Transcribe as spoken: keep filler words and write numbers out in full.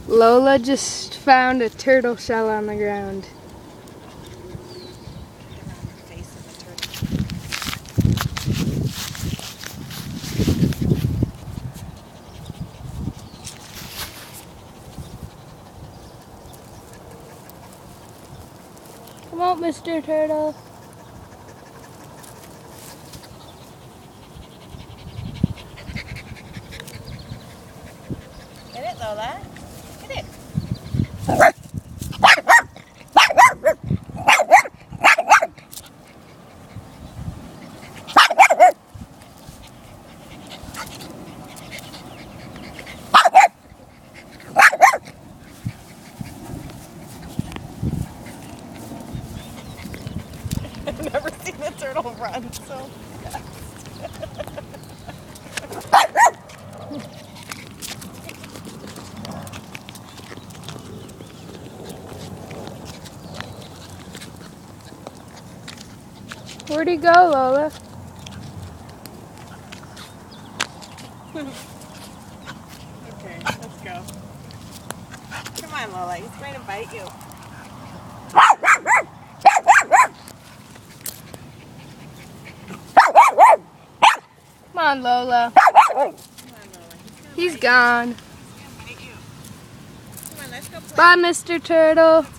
Lola just found a turtle shell on the ground. Come on, Mister Turtle. Get it, Lola. Get it. I've never seen a turtle run so fast. Where'd he go, Lola? Okay, let's go. Come on, Lola. He's going to bite you. Come on, Lola. Come on, Lola. He's gone. He's going to bite you. Come on, let's go play. Bye, Mister Turtle.